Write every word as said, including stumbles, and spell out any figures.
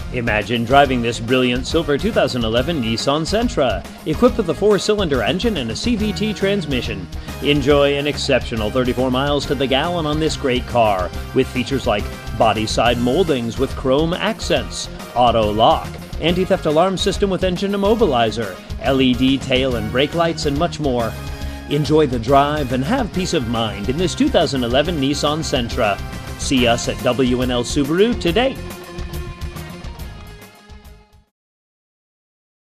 Imagine driving this brilliant silver two thousand eleven Nissan Sentra, equipped with a four-cylinder engine and a C V T transmission. Enjoy an exceptional thirty-four miles to the gallon on this great car, with features like body side moldings with chrome accents, auto lock, anti-theft alarm system with engine immobilizer, L E D tail and brake lights, and much more. Enjoy the drive and have peace of mind in this two thousand eleven Nissan Sentra. See us at W and L Subaru today.